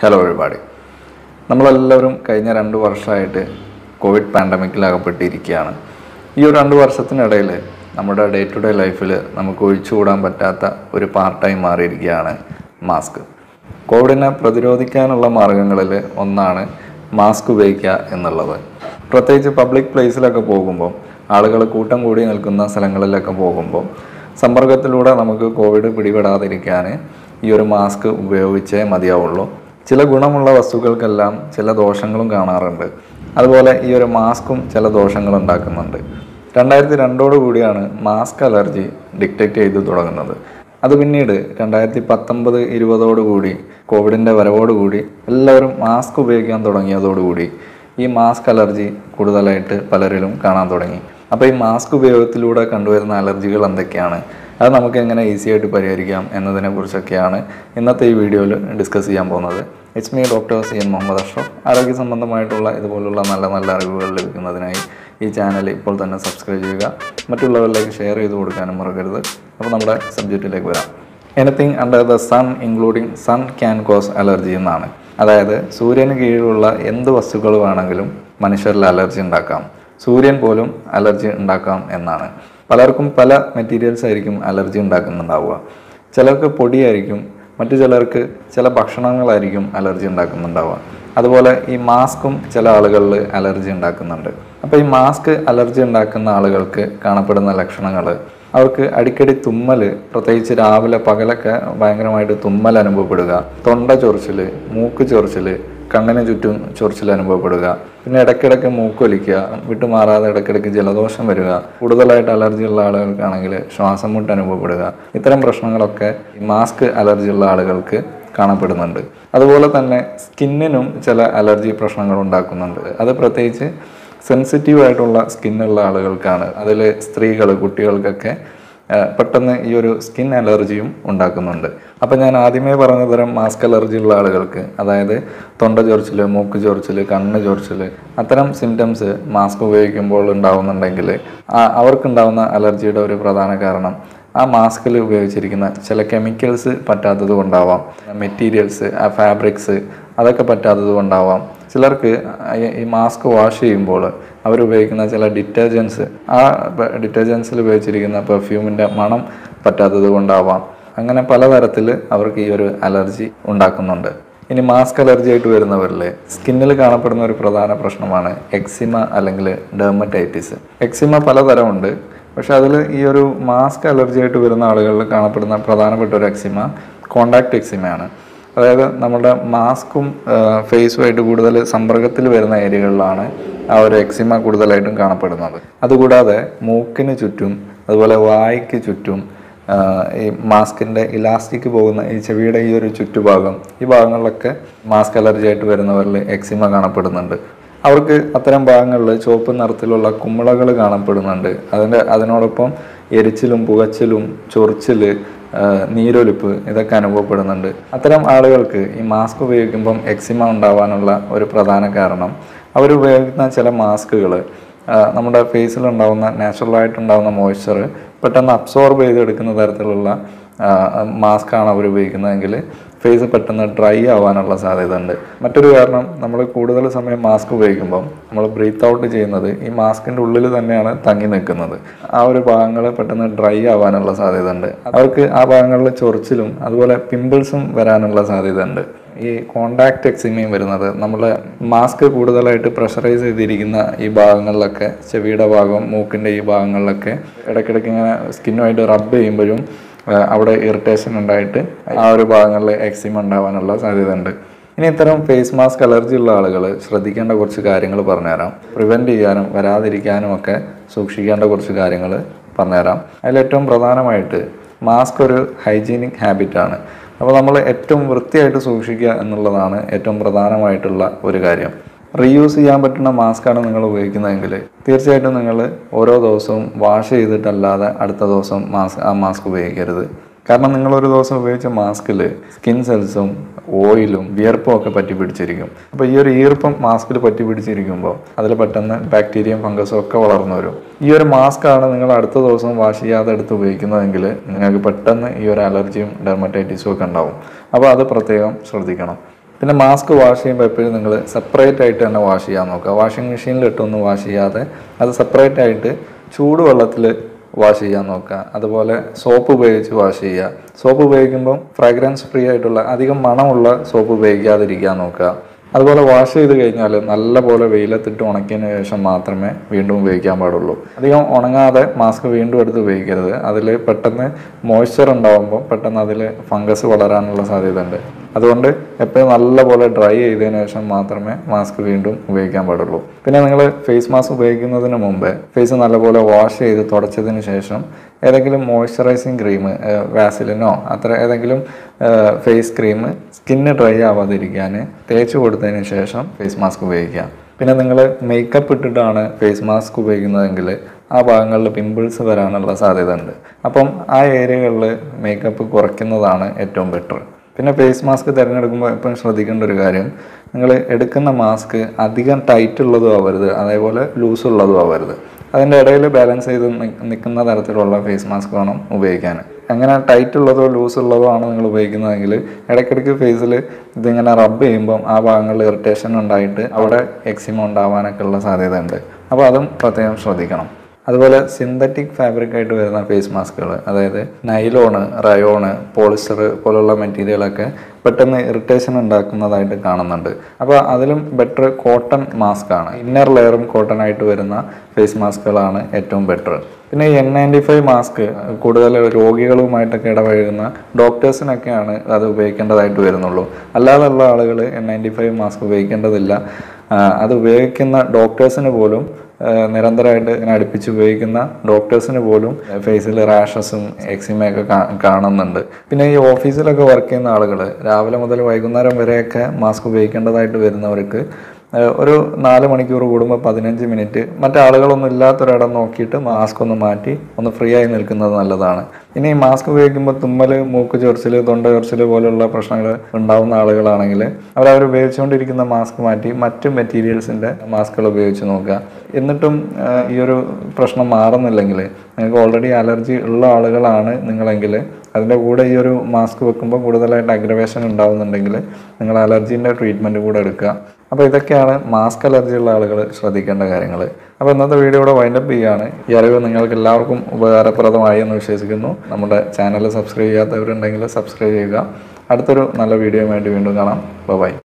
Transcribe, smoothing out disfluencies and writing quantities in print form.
Hello everybody. നമ്മളെല്ലാവരും കഴിഞ്ഞ 2 വർഷമായിട്ട് കോവിഡ് പാൻഡമിക്കിൽ അകപ്പെട്ടിരിക്കുകയാണ്. ഈ ഒരു 2 വർഷത്തിനിടയിൽ നമ്മുടെ ഡേ ടു ഡേ ലൈഫിൽ നമുക്ക് ഒഴിച്ചുകൂടാൻ പറ്റാത്ത ഒരു പാർട്ടായി മാറിയിരിക്കുകയാണ് മാസ്ക്. കോവിഡിനെ പ്രതിരോധിക്കാനുള്ള മാർഗങ്ങളിൽ ഒന്നാണ് മാസ്ക് ഉപയോഗിക്കുക എന്നുള്ളത്. പ്രത്യേകിച്ച് പബ്ലിക് പ്ലേസിലൊക്കെ പോകുമ്പോൾ, ആളുകൾ കൂട്ടം കൂടി നിൽക്കുന്ന സ്ഥലങ്ങളിലൊക്കെ പോകുമ്പോൾ സമ്പർക്കത്തിലൂടെ നമുക്ക് കോവിഡ് പിടിപെടാതിരിക്കാൻ ഈ ഒരു മാസ്ക് ഉപയോഗിച്ചേ മതിയാവുള്ളൂ. ചില ഗുണമുള്ള വസ്തുക്കൾക്കെല്ലാം ചില ദോഷങ്ങളും കാണാറുണ്ട്. അതുപോലെ ഈ ഒരു മാസ്കും ചില ദോഷങ്ങൾ ഉണ്ടാക്കുന്നുണ്ട്. 2002 കൂടിയാണ് മാസ്ക് അലർജി ഡിറ്റക്റ്റ് ചെയ്ത് തുടങ്ങുന്നത്. അത് പിന്നീട് 2019-20 കൂടി കോവിഡിൻ്റെ വരവോടുകൂടി എല്ലാവരും മാസ്ക് ഉപയോഗിക്കാൻ തുടങ്ങിയതോടുകൂടി ഈ മാസ്ക് അലർജി കൂടുതലായിട്ട് പലരിലും കാണാൻ തുടങ്ങി. അപ്പോൾ ഈ മാസ്ക് ഉപയോഗത്തിലൂടെ കണ്ടുവരുന്ന അലർജികൾ എന്തൊക്കെയാണ്, അത് നമുക്ക് എങ്ങനെ ഈസി ആയിട്ട് പരിഹരിക്കാം എന്നതിനെ കുറിച്ചൊക്കെയാണ് ഇന്നത്തെ ഈ വീഡിയോയിൽ ഡിസ്കസ് ചെയ്യാൻ പോകുന്നത്. It's me doctor CN Muhammad Ashraf. ആരോഗ്യ സംബന്ധമായിട്ടുള്ള ഇതുപോലുള്ള നല്ല നല്ല അറിവുകൾ ലഭിക്കുന്നതിനായി ഈ ചാനൽ ഇപ്പോൾ തന്നെ സബ്സ്ക്രൈബ് ചെയ്യുക, മറ്റുള്ളവരിലേക്ക് ഷെയർ ചെയ്ത് കൊടുക്കാനും മറക്കരുത്. അപ്പോൾ നമ്മുടെ സബ്ജക്റ്റിലേക്ക് വരാം. Anything under the sun including sun can cause allergy എന്നാണ്. അതായത് സൂര്യന് കീഴിലുള്ള എന്ത് വസ്തുക്കൾ വേണമെങ്കിലും മനുഷ്യരിൽ അലർജി ഉണ്ടാക്കാം, സൂര്യൻ പോലും അലർജി ഉണ്ടാക്കാം എന്നാണ്. പലർക്കും പല മെറ്റീരിയൽസ് ആയിരിക്കും അലർജി ഉണ്ടാക്കുന്നുണ്ടാവുക. ചിലർക്ക് പൊടിയായിരിക്കും, മറ്റു ചിലർക്ക് ചില ഭക്ഷണങ്ങളായിരിക്കും അലർജി ഉണ്ടാക്കുന്നുണ്ടാവുക. അതുപോലെ ഈ മാസ്കും ചില ആളുകളിൽ അലർജി ഉണ്ടാക്കുന്നുണ്ട്. അപ്പോൾ ഈ മാസ്ക് അലർജി ഉണ്ടാക്കുന്ന ആളുകൾക്ക് കാണപ്പെടുന്ന ലക്ഷണങ്ങൾ, അവർക്ക് അടിക്കടി തുമ്മൽ, പ്രത്യേകിച്ച് രാവിലെ പകലൊക്കെ ഭയങ്കരമായിട്ട് തുമ്മൽ അനുഭവപ്പെടുക, തൊണ്ട ചൊറിച്ചിൽ, മൂക്ക് ചൊറിച്ചിൽ, കണ്ണിന് ചുറ്റും ചൊറിച്ചിൽ അനുഭവപ്പെടുക, പിന്നെ ഇടയ്ക്കിടയ്ക്ക് മൂക്കൊലിക്കുക, വിട്ടുമാറാതെ ഇടയ്ക്കിടയ്ക്ക് ജലദോഷം വരിക, കൂടുതലായിട്ട് അലർജി ഉള്ള ആളുകൾക്കാണെങ്കിൽ ശ്വാസം മുട്ട് അനുഭവപ്പെടുക. ഇത്തരം പ്രശ്നങ്ങളൊക്കെ മാസ്ക് അലർജി ഉള്ള ആളുകൾക്ക് കാണപ്പെടുന്നുണ്ട്. അതുപോലെ തന്നെ സ്കിന്നിനും ചില അലർജി പ്രശ്നങ്ങൾ ഉണ്ടാക്കുന്നുണ്ട്. അത് പ്രത്യേകിച്ച് സെൻസിറ്റീവായിട്ടുള്ള സ്കിന്നുള്ള ആളുകൾക്കാണ്. അതിൽ സ്ത്രീകൾ, കുട്ടികൾക്കൊക്കെ പെട്ടെന്ന് ഈ ഒരു സ്കിൻ അലർജിയും ഉണ്ടാക്കുന്നുണ്ട്. അപ്പം ഞാൻ ആദ്യമേ പറഞ്ഞ തരം മാസ്ക് അലർജി ഉള്ള ആളുകൾക്ക്, അതായത് തൊണ്ട ചൊറിച്ചിൽ, മൂക്ക് ചൊറിച്ചിൽ, കണ്ണ് ചൊറിച്ചിൽ, അത്തരം സിംറ്റംസ് മാസ്ക് ഉപയോഗിക്കുമ്പോൾ ഉണ്ടാവുന്നുണ്ടെങ്കിൽ അവർക്കുണ്ടാവുന്ന അലർജിയുടെ ഒരു പ്രധാന കാരണം ആ മാസ്കിൽ ഉപയോഗിച്ചിരിക്കുന്ന ചില കെമിക്കൽസ് പറ്റാത്തത് കൊണ്ടാവാം, മെറ്റീരിയൽസ്, ആ ഫാബ്രിക്സ് അതൊക്കെ പറ്റാത്തത് കൊണ്ടാവാം. ചിലർക്ക് ഈ മാസ്ക് വാഷ് ചെയ്യുമ്പോൾ അവരുപയോഗിക്കുന്ന ചില ഡിറ്റർജൻസ്, ആ ഡിറ്റർജൻസിൽ ഉപയോഗിച്ചിരിക്കുന്ന പെർഫ്യൂമിൻ്റെ മണം പറ്റാത്തത് കൊണ്ടാവാം. അങ്ങനെ പലതരത്തിൽ അവർക്ക് ഈ ഒരു അലർജി ഉണ്ടാക്കുന്നുണ്ട്. ഇനി മാസ്ക് അലർജി ആയിട്ട് വരുന്നവരിൽ സ്കിന്നിൽ കാണപ്പെടുന്ന ഒരു പ്രധാന പ്രശ്നമാണ് എക്സിമ അല്ലെങ്കിൽ ഡെർമറ്റൈറ്റിസ്. എക്സിമ പലതരമുണ്ട്. പക്ഷെ അതിൽ ഈ ഒരു മാസ്ക് അലർജി ആയിട്ട് വരുന്ന ആളുകളിൽ കാണപ്പെടുന്ന പ്രധാനപ്പെട്ട ഒരു എക്സിമ കോണ്ടാക്ട് എക്സിമയാണ്. അതായത് നമ്മുടെ മാസ്കും ഫേസുമായിട്ട് കൂടുതൽ സമ്പർക്കത്തിൽ വരുന്ന ഏരിയകളിലാണ് ആ ഒരു എക്സിമ കൂടുതലായിട്ടും കാണപ്പെടുന്നത്. അതുകൂടാതെ മൂക്കിന് ചുറ്റും, അതുപോലെ വായ്ക്ക് ചുറ്റും, ഈ മാസ്കിൻ്റെ ഇലാസ്റ്റിക് പോകുന്ന ഈ ചെവിയുടെ ഈ ഒരു ചുറ്റുഭാഗം, ഈ ഭാഗങ്ങളിലൊക്കെ മാസ്ക് അലർജി ആയിട്ട് വരുന്നവരിൽ എക്സിമ കാണപ്പെടുന്നുണ്ട്. അവർക്ക് അത്തരം ഭാഗങ്ങളിൽ ചുവപ്പ് നിറത്തിലുള്ള കുമിളകൾ കാണപ്പെടുന്നുണ്ട്. അതിനോടൊപ്പം എരിച്ചിലും പുകച്ചിലും ചൊറിച്ചിൽ, നീരൊലിപ്പ് ഇതൊക്കെ അനുഭവപ്പെടുന്നുണ്ട്. അത്തരം ആളുകൾക്ക് ഈ മാസ്ക് ഉപയോഗിക്കുമ്പം എക്സിമ ഉണ്ടാവാനുള്ള ഒരു പ്രധാന കാരണം അവരുപയോഗിക്കുന്ന ചില മാസ്കുകൾ നമ്മുടെ ഫേസിലുണ്ടാവുന്ന നാച്ചുറലായിട്ടുണ്ടാകുന്ന മോയ്സ്ചർ പെട്ടെന്ന് അബ്സോർബ് ചെയ്തെടുക്കുന്ന തരത്തിലുള്ള മാസ്കാണ് അവർ ഉപയോഗിക്കുന്നതെങ്കിൽ ഫേസ് പെട്ടെന്ന് ഡ്രൈ ആവാനുള്ള സാധ്യത ഉണ്ട്. മറ്റൊരു കാരണം, നമ്മൾ കൂടുതൽ സമയം മാസ്ക് ഉപയോഗിക്കുമ്പം നമ്മൾ ബ്രീത്ത് ഔട്ട് ചെയ്യുന്നത് ഈ മാസ്കിൻ്റെ ഉള്ളിൽ തന്നെയാണ് തങ്ങി നിൽക്കുന്നത്. ആ ഒരു ഭാഗങ്ങൾ പെട്ടെന്ന് ഡ്രൈ ആവാനുള്ള സാധ്യത ഉണ്ട്. അവർക്ക് ആ ഭാഗങ്ങളിൽ ചൊറിച്ചിലും അതുപോലെ പിമ്പിൾസും വരാനുള്ള സാധ്യത ഉണ്ട്. ഈ കോണ്ടാക്ട് എക്സിമയും വരുന്നത് നമ്മൾ മാസ്ക് കൂടുതലായിട്ട് പ്രഷറൈസ് ചെയ്തിരിക്കുന്ന ഈ ഭാഗങ്ങളിലൊക്കെ, ചെവിയുടെ ഭാഗം, മൂക്കിൻ്റെ ഈ ഭാഗങ്ങളിലൊക്കെ ഇടയ്ക്കിടയ്ക്ക് ഇങ്ങനെ സ്കിന്നുമായിട്ട് റബ്ബ് ചെയ്യുമ്പോഴും അവിടെ ഇറിറ്റേഷൻ ഉണ്ടായിട്ട് ആ ഒരു ഭാഗങ്ങളിൽ എക്സിമ ഉണ്ടാവാനുള്ള സാധ്യത ഉണ്ട്. ഇനി ഇത്തരം ഫേസ് മാസ്ക് അലർജി ഉള്ള ആളുകൾ ശ്രദ്ധിക്കേണ്ട കുറച്ച് കാര്യങ്ങൾ പറഞ്ഞുതരാം. പ്രിവെൻറ്റ് ചെയ്യാനും വരാതിരിക്കാനും ഒക്കെ സൂക്ഷിക്കേണ്ട കുറച്ച് കാര്യങ്ങൾ പറഞ്ഞുതരാം. അതിലേറ്റവും പ്രധാനമായിട്ട് മാസ്ക് ഒരു ഹൈജീനിക് ഹാബിറ്റാണ്. അപ്പോൾ നമ്മൾ ഏറ്റവും വൃത്തിയായിട്ട് സൂക്ഷിക്കുക എന്നുള്ളതാണ് ഏറ്റവും പ്രധാനമായിട്ടുള്ള ഒരു കാര്യം. റീയൂസ് ചെയ്യാൻ പറ്റുന്ന മാസ്കാണ് നിങ്ങൾ ഉപയോഗിക്കുന്നതെങ്കിൽ തീർച്ചയായിട്ടും നിങ്ങൾ ഓരോ ദിവസവും വാഷ് ചെയ്തിട്ടല്ലാതെ അടുത്ത ദിവസം ആ മാസ്ക് ഉപയോഗിക്കരുത്. കാരണം നിങ്ങളൊരു ദിവസം ഉപയോഗിച്ച മാസ്കിൽ സ്കിൻ സെൽസും ഓയിലും വിയർപ്പും ഒക്കെ പറ്റി പിടിച്ചിരിക്കും. അപ്പോൾ ഈ ഒരു ഈർപ്പം മാസ്കിൽ പറ്റി പിടിച്ചിരിക്കുമ്പോൾ അതിൽ പെട്ടെന്ന് ബാക്ടീരിയയും ഫംഗസും ഒക്കെ വളർന്നു വരും. ഈ ഒരു മാസ്കാണ് നിങ്ങൾ അടുത്ത ദിവസം വാഷ് ചെയ്യാതെ എടുത്ത് ഉപയോഗിക്കുന്നതെങ്കിൽ നിങ്ങൾക്ക് പെട്ടെന്ന് ഈ ഒരു അലർജിയും ഡെർമറ്റൈറ്റിസും ഒക്കെ ഉണ്ടാവും. അപ്പോൾ അത് പ്രത്യേകം ശ്രദ്ധിക്കണം. പിന്നെ മാസ്ക് വാഷ് ചെയ്യുമ്പോൾ എപ്പോഴും നിങ്ങൾ സെപ്പറേറ്റ് ആയിട്ട് തന്നെ വാഷ് ചെയ്യാൻ നോക്കുക. വാഷിംഗ് മെഷീനിലിട്ടൊന്നും വാഷ് ചെയ്യാതെ അത് സെപ്പറേറ്റ് ആയിട്ട് ചൂടുവെള്ളത്തിൽ വാഷ് ചെയ്യാൻ നോക്കുക. അതുപോലെ സോപ്പ് ഉപയോഗിച്ച് വാഷ് ചെയ്യുക. സോപ്പ് ഉപയോഗിക്കുമ്പം ഫ്രാഗ്രൻസ് ഫ്രീ ആയിട്ടുള്ള അധികം മണമുള്ള സോപ്പ് ഉപയോഗിക്കാതിരിക്കാൻ നോക്കുക. അതുപോലെ വാഷ് ചെയ്ത് കഴിഞ്ഞാൽ നല്ലപോലെ വെയിലത്തിട്ട് ഉണക്കിയതിന് ശേഷം മാത്രമേ വീണ്ടും ഉപയോഗിക്കാൻ പാടുള്ളൂ. അധികം ഉണങ്ങാതെ മാസ്ക് വീണ്ടും എടുത്ത് ഉപയോഗിക്കരുത്. അതിൽ പെട്ടെന്ന് മോയ്സ്ചർ ഉണ്ടാകുമ്പോൾ പെട്ടെന്ന് അതിൽ ഫംഗസ് വളരാനുള്ള സാധ്യത ഉണ്ട്. അതുകൊണ്ട് എപ്പോഴും നല്ലപോലെ ഡ്രൈ ചെയ്തതിന് ശേഷം മാത്രമേ മാസ്ക് വീണ്ടും ഉപയോഗിക്കാൻ പാടുള്ളൂ. പിന്നെ നിങ്ങൾ ഫേസ് മാസ്ക് ഉപയോഗിക്കുന്നതിന് മുമ്പ് ഫേസ് നല്ലപോലെ വാഷ് ചെയ്ത് തുടച്ചതിന് ശേഷം ഏതെങ്കിലും മോയ്സ്ചറൈസിങ് ക്രീം, വാസലിനോ അത്ര ഏതെങ്കിലും ഫേസ് ക്രീം സ്കിന്ന് ഡ്രൈ ആവാതിരിക്കാൻ തേച്ച് കൊടുത്തതിന് ശേഷം ഫേസ് മാസ്ക് ഉപയോഗിക്കുക. പിന്നെ നിങ്ങൾ മേക്കപ്പ് ഇട്ടിട്ടാണ് ഫേസ് മാസ്ക് ഉപയോഗിക്കുന്നതെങ്കിൽ ആ ഭാഗങ്ങളിൽ പിമ്പിൾസ് വരാനുള്ള സാധ്യത ഉണ്ട്. അപ്പം ആ ഏരിയകളിൽ മേക്കപ്പ് കുറയ്ക്കുന്നതാണ് ഏറ്റവും ബെറ്റർ. പിന്നെ ഫേസ് മാസ്ക് തിരഞ്ഞെടുക്കുമ്പോൾ എപ്പോഴും ശ്രദ്ധിക്കേണ്ട ഒരു കാര്യം, നിങ്ങൾ എടുക്കുന്ന മാസ്ക് അധികം ടൈറ്റ് ഉള്ളതും ആവരുത്, അതേപോലെ ലൂസ് ഉള്ളതും ആവരുത്. അതിൻ്റെ ഇടയിൽ ബാലൻസ് ചെയ്ത് നിൽക്കുന്ന തരത്തിലുള്ള ഫേസ് മാസ്ക് വേണം ഉപയോഗിക്കാൻ. അങ്ങനെ ടൈറ്റ് ഉള്ളതോ ലൂസ് ഉള്ളതോ ആണ് നിങ്ങൾ ഉപയോഗിക്കുന്നതെങ്കിൽ ഇടയ്ക്കിടയ്ക്ക് ഫേസിൽ ഇതിങ്ങനെ റബ്ബ് ചെയ്യുമ്പം ആ ഭാഗങ്ങളിൽ ഇറിറ്റേഷൻ ഉണ്ടായിട്ട് അവിടെ എക്സിമ ഉണ്ടാവാനൊക്കെ ഉള്ള സാധ്യത ഉണ്ട്. അപ്പോൾ അതും പ്രത്യേകം ശ്രദ്ധിക്കണം. അതുപോലെ സിന്തറ്റിക് ഫാബ്രിക് ആയിട്ട് വരുന്ന ഫേസ് മാസ്കുകൾ, അതായത് നൈലോണ്, റയോണ്, പോളിസ്റ്റർ പോലുള്ള മെറ്റീരിയലൊക്കെ പെട്ടെന്ന് ഇറിറ്റേഷൻ ഉണ്ടാക്കുന്നതായിട്ട് കാണുന്നുണ്ട്. അപ്പോൾ അതിലും ബെറ്റർ കോട്ടൺ മാസ്ക് ആണ്. ഇന്നർ ലെയറും കോട്ടൺ ആയിട്ട് വരുന്ന ഫേസ് മാസ്കുകളാണ് ഏറ്റവും ബെറ്റർ. പിന്നെ N95 മാസ്ക് കൂടുതൽ രോഗികളുമായിട്ടൊക്കെ ഇടപഴകുന്ന ഡോക്ടേഴ്സിനൊക്കെയാണ് അത് ഉപയോഗിക്കേണ്ടതായിട്ട് വരുന്നുള്ളൂ. അല്ലാതെയുള്ള ആളുകൾ N95 മാസ്ക് ഉപയോഗിക്കേണ്ടതില്ല. അത് ഉപയോഗിക്കുന്ന ഡോക്ടേഴ്സിന് പോലും നിരന്തരമായിട്ട് ഇങ്ങനെ അടുപ്പിച്ച് ഉപയോഗിക്കുന്ന ഡോക്ടേഴ്സിന് പോലും ഫേസിൽ റാഷസും എക്സിമയൊക്കെ കാണുന്നുണ്ട്. പിന്നെ ഈ ഓഫീസിലൊക്കെ വർക്ക് ചെയ്യുന്ന ആളുകൾ രാവിലെ മുതൽ വൈകുന്നേരം വരെയൊക്കെ മാസ്ക് ഉപയോഗിക്കേണ്ടതായിട്ട് വരുന്നവർക്ക് ഒരു 4 മണിക്കൂർ കൂടുമ്പോൾ 15 മിനിറ്റ് മറ്റാളുകളൊന്നും ഇല്ലാത്തൊരിടം നോക്കിയിട്ട് മാസ്ക് ഒന്ന് മാറ്റി ഒന്ന് ഫ്രീ ആയി നിൽക്കുന്നത് നല്ലതാണ്. ഇനി മാസ്ക് ഉപയോഗിക്കുമ്പോൾ തുമ്മൽ, മൂക്ക് ചൊറിച്ചിൽ, തൊണ്ട ചൊറിച്ചിൽ പോലുള്ള പ്രശ്നങ്ങൾ ഉണ്ടാകുന്ന ആളുകളാണെങ്കിൽ അവർ ഉപയോഗിച്ചുകൊണ്ടിരിക്കുന്ന മാസ്ക് മാറ്റി മറ്റ് മെറ്റീരിയൽസിൻ്റെ മാസ്കുകൾ ഉപയോഗിച്ച് നോക്കുക. എന്നിട്ടും ഈ ഒരു പ്രശ്നം മാറുന്നില്ലെങ്കിൽ, നിങ്ങൾക്ക് ഓൾറെഡി അലർജി ഉള്ള ആളുകളാണ് നിങ്ങളെങ്കിൽ അതിൻ്റെ കൂടെ ഈ ഒരു മാസ്ക് വെക്കുമ്പോൾ കൂടുതലായിട്ട് അഗ്രവേഷൻ ഉണ്ടാകുന്നുണ്ടെങ്കിൽ നിങ്ങൾ അലർജീൻ്റെ ട്രീറ്റ്മെൻറ്റ് കൂടെ എടുക്കുക. അപ്പോൾ ഇതൊക്കെയാണ് മാസ്ക് അലർജി ഉള്ള ആളുകൾ ശ്രദ്ധിക്കേണ്ട കാര്യങ്ങൾ. അപ്പോൾ ഇന്നത്തെ വീഡിയോ ഇവിടെ വൈൻഡപ്പ് ചെയ്യുകയാണ്. ഈ അറിവ് നിങ്ങൾക്ക് എല്ലാവർക്കും ഉപകാരപ്രദമായി എന്ന് വിശ്വസിക്കുന്നു. നമ്മുടെ ചാനൽ സബ്സ്ക്രൈബ് ചെയ്യാത്തവരുണ്ടെങ്കിൽ സബ്സ്ക്രൈബ് ചെയ്യുക. അടുത്തൊരു നല്ല വീഡിയോ വേണ്ടി വീണ്ടും കാണാം. ബൈ.